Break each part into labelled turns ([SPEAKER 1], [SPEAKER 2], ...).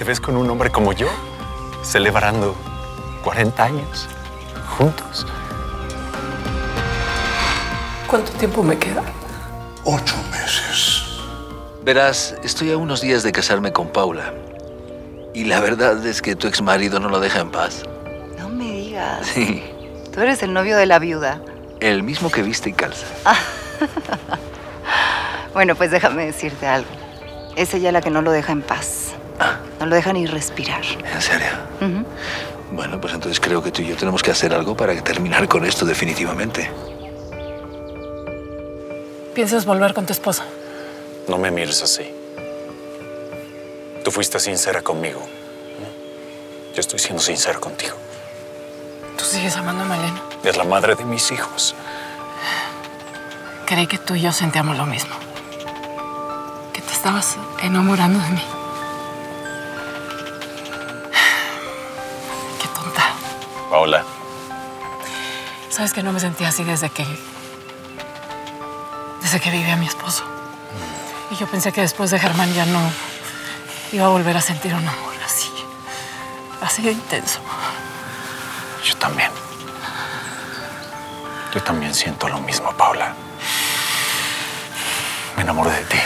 [SPEAKER 1] ¿Te ves con un hombre como yo? Celebrando 40 años juntos.
[SPEAKER 2] ¿Cuánto tiempo me queda?
[SPEAKER 3] 8 meses.
[SPEAKER 4] Verás, estoy a unos días de casarme con Paula. Y la verdad es que tu exmarido no lo deja en paz.
[SPEAKER 5] No me digas.
[SPEAKER 4] Sí.
[SPEAKER 5] Tú eres el novio de la viuda.
[SPEAKER 4] El mismo que viste y calza.
[SPEAKER 5] Bueno, pues déjame decirte algo. Es ella la que no lo deja en paz. No lo deja ni respirar.
[SPEAKER 4] ¿En serio? Bueno, pues entonces creo que tú y yo tenemos que hacer algo para terminar con esto definitivamente.
[SPEAKER 2] ¿Piensas volver con tu esposa?
[SPEAKER 1] No me mires así. Tú fuiste sincera conmigo. Yo estoy siendo sincero contigo.
[SPEAKER 2] ¿Tú sigues amando a Malena?
[SPEAKER 1] Es la madre de mis hijos.
[SPEAKER 2] Creí que tú y yo sentíamos lo mismo. Que te estabas enamorando de mí. Qué tonta.
[SPEAKER 1] Paula.
[SPEAKER 2] Sabes que no me sentía así desde que vivía mi esposo. Y yo pensé que después de Germán ya no iba a volver a sentir un amor así de intenso.
[SPEAKER 1] Yo también. Yo también siento lo mismo, Paula. Me enamoré de ti.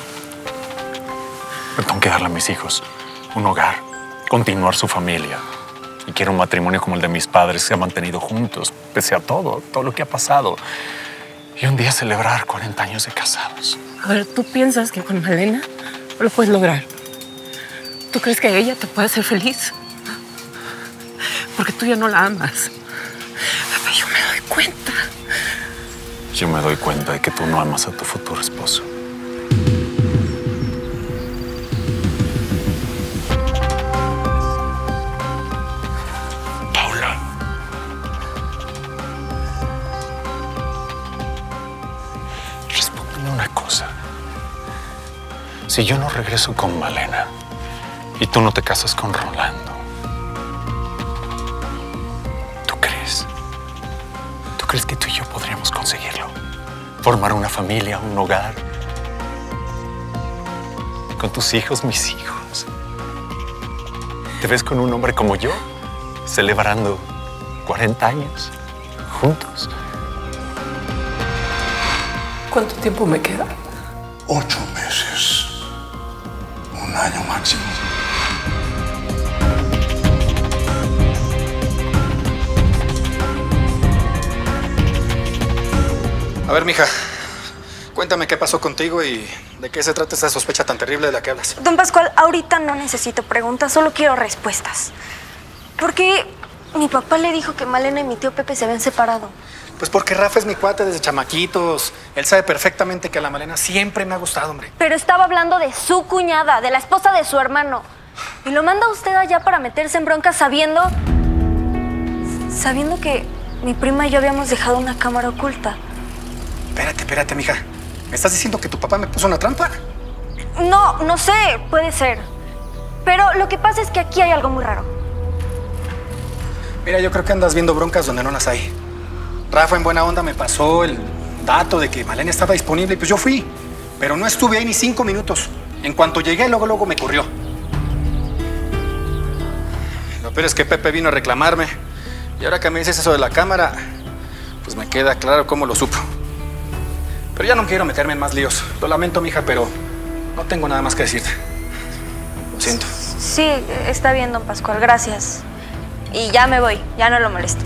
[SPEAKER 1] Pero tengo que darle a mis hijos un hogar, continuar su familia. Y quiero un matrimonio como el de mis padres, que se han mantenido juntos, pese a todo lo que ha pasado. Y un día celebrar 40 años de casados.
[SPEAKER 2] A ver, ¿tú piensas que con Malena lo puedes lograr? ¿Tú crees que ella te puede hacer feliz? Porque tú ya no la amas. Pero yo me doy cuenta.
[SPEAKER 1] Yo me doy cuenta de que tú no amas a tu futuro esposo. Paula. Respóndeme una cosa. Si yo no regreso con Malena y tú no te casas con Rolando, ¿tú crees que tú y yo podríamos conseguirlo? Formar una familia, un hogar. Con tus hijos, mis hijos. ¿Te ves con un hombre como yo? Celebrando 40 años juntos.
[SPEAKER 2] ¿Cuánto tiempo me queda?
[SPEAKER 3] 8 meses. 1 año máximo.
[SPEAKER 6] A ver, mija, cuéntame qué pasó contigo y de qué se trata esa sospecha tan terrible de la que hablas.
[SPEAKER 7] Don Pascual, ahorita no necesito preguntas, solo quiero respuestas. ¿Por qué mi papá le dijo que Malena y mi tío Pepe se habían separado?
[SPEAKER 6] Pues porque Rafa es mi cuate desde chamaquitos. Él sabe perfectamente que a la Malena siempre me ha gustado, hombre.
[SPEAKER 7] Pero estaba hablando de su cuñada, de la esposa de su hermano. Y lo manda usted allá para meterse en broncas sabiendo que mi prima y yo habíamos dejado una cámara oculta.
[SPEAKER 6] Espérate, mija. ¿Me estás diciendo que tu papá me puso una trampa?
[SPEAKER 7] No sé, puede ser. Pero lo que pasa es que aquí hay algo muy raro.
[SPEAKER 6] Mira, yo creo que andas viendo broncas donde no las hay. Rafa en buena onda me pasó el dato de que Malena estaba disponible y pues yo fui. Pero no estuve ahí ni 5 minutos. En cuanto llegué, luego me corrió. Lo peor es que Pepe vino a reclamarme. Y ahora que me dices eso de la cámara, pues me queda claro cómo lo supo. Pero ya no quiero meterme en más líos. Lo lamento, mija, pero no tengo nada más que decirte. Lo siento.
[SPEAKER 7] Sí, está bien, don Pascual, gracias. Y ya me voy, ya no lo molesto.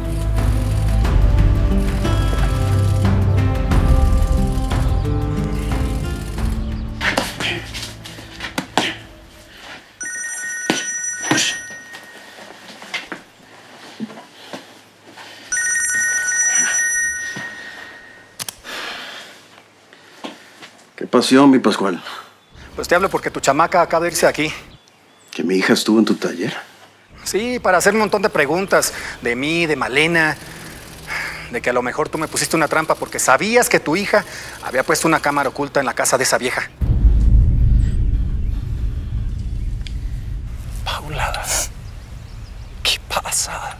[SPEAKER 8] ¿Qué pasó, mi Pascual?
[SPEAKER 6] Pues te hablo porque tu chamaca acaba de irse de aquí.
[SPEAKER 8] ¿Que mi hija estuvo en tu taller?
[SPEAKER 6] Sí, para hacer un montón de preguntas de mí, de Malena, de que a lo mejor tú me pusiste una trampa porque sabías que tu hija había puesto una cámara oculta en la casa de esa vieja.
[SPEAKER 1] Paula, ¿qué pasa?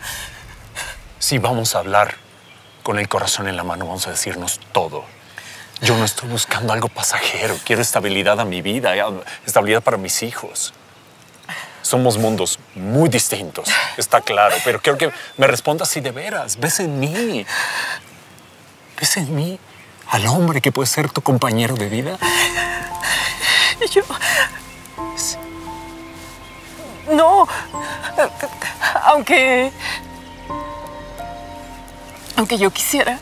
[SPEAKER 1] Si vamos a hablar con el corazón en la mano, vamos a decirnos todo. Yo no estoy buscando algo pasajero. Quiero estabilidad a mi vida, estabilidad para mis hijos. Somos mundos muy distintos, está claro, pero quiero que me respondas si de veras ves en mí. ¿Ves en mí al hombre que puede ser tu compañero de vida?
[SPEAKER 2] Yo... No. Aunque yo quisiera...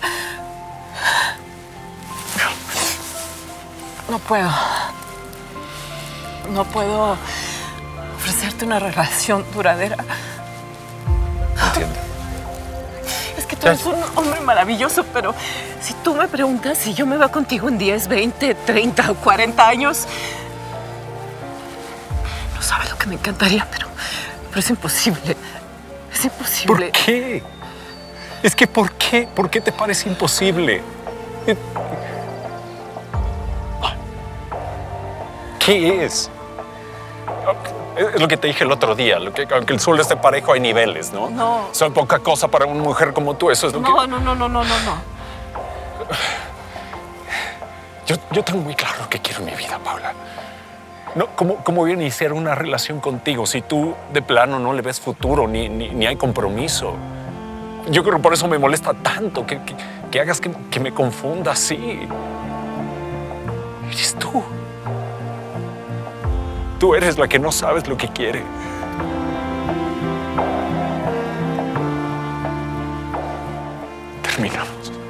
[SPEAKER 2] No puedo. No puedo ofrecerte una relación duradera.
[SPEAKER 1] Entiendo.
[SPEAKER 2] Es que tú eres un hombre maravilloso, pero si tú me preguntas si yo me veo contigo en 10, 20, 30 o 40 años, no sabes lo que me encantaría, pero es imposible. Es imposible.
[SPEAKER 1] ¿Por qué? Es que ¿por qué? ¿Por qué te parece imposible? ¿Qué es? Es lo que te dije el otro día, aunque el suelo esté parejo hay niveles, ¿no?
[SPEAKER 2] No.
[SPEAKER 1] Soy poca cosa para una mujer como tú, eso es lo que...
[SPEAKER 2] No.
[SPEAKER 1] Yo tengo muy claro lo que quiero en mi vida, Paula. No, ¿cómo voy a iniciar una relación contigo si tú de plano no le ves futuro ni hay compromiso? Yo creo que por eso me molesta tanto que hagas que me confunda así. Eres tú. Tú eres la que no sabes lo que quiere. Terminamos.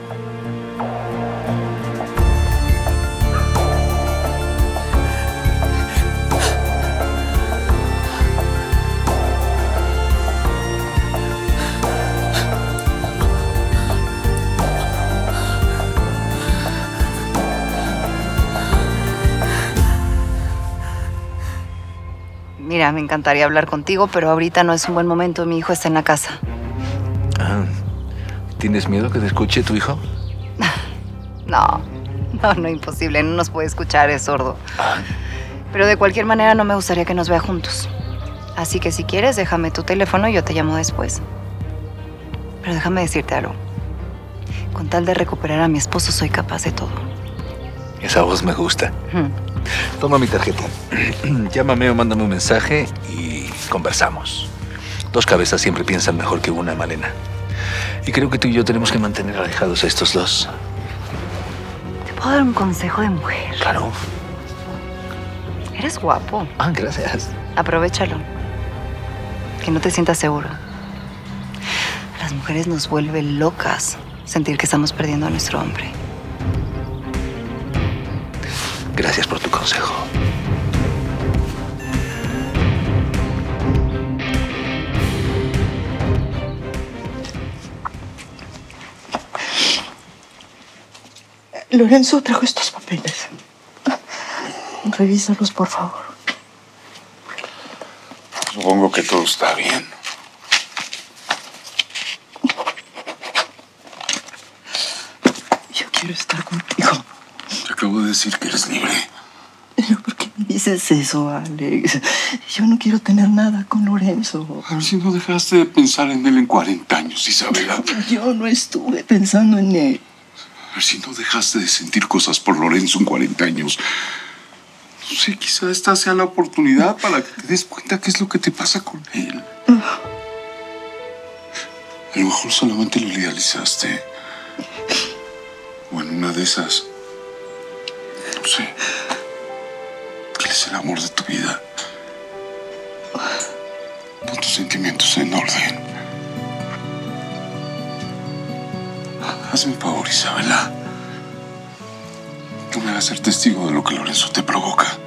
[SPEAKER 5] Mira, me encantaría hablar contigo, pero ahorita no es un buen momento. Mi hijo está en la casa.
[SPEAKER 4] Ah, ¿tienes miedo que te escuche tu hijo?
[SPEAKER 5] No, imposible. No nos puede escuchar, es sordo. Pero de cualquier manera no me gustaría que nos vea juntos. Así que si quieres, déjame tu teléfono y yo te llamo después. Pero déjame decirte algo. Con tal de recuperar a mi esposo, soy capaz de todo.
[SPEAKER 4] Esa voz me gusta. Toma mi tarjeta. Llámame o mándame un mensaje y conversamos. Dos cabezas siempre piensan mejor que una, Malena. Y creo que tú y yo tenemos que mantener alejados a estos dos.
[SPEAKER 5] ¿Te puedo dar un consejo de mujer?
[SPEAKER 4] Claro.
[SPEAKER 5] Eres guapo.
[SPEAKER 4] Ah, gracias.
[SPEAKER 5] Aprovechalo. Que no te sientas seguro. A las mujeres nos vuelve locas sentir que estamos perdiendo a nuestro hombre.
[SPEAKER 4] Gracias por tu consejo.
[SPEAKER 9] Lorenzo trajo estos papeles. Revísalos, por favor.
[SPEAKER 3] Supongo que todo está bien.
[SPEAKER 9] Yo quiero estar contigo.
[SPEAKER 3] Te acabo de decir que eres libre.
[SPEAKER 9] ¿Pero por qué me dices eso, Alex? Yo no quiero tener nada con Lorenzo.
[SPEAKER 3] A ver si no dejaste de pensar en él en 40 años, Isabela.
[SPEAKER 9] Yo no estuve pensando en él.
[SPEAKER 3] A ver si no dejaste de sentir cosas por Lorenzo en 40 años. No sé, quizá esta sea la oportunidad para que te des cuenta qué es lo que te pasa con él. A lo mejor solamente lo idealizaste. O en una de esas... No sé. Él es el amor de tu vida. Pon tus sentimientos en orden. Hazme un favor, Isabela. No me hagas ser testigo de lo que Lorenzo te provoca.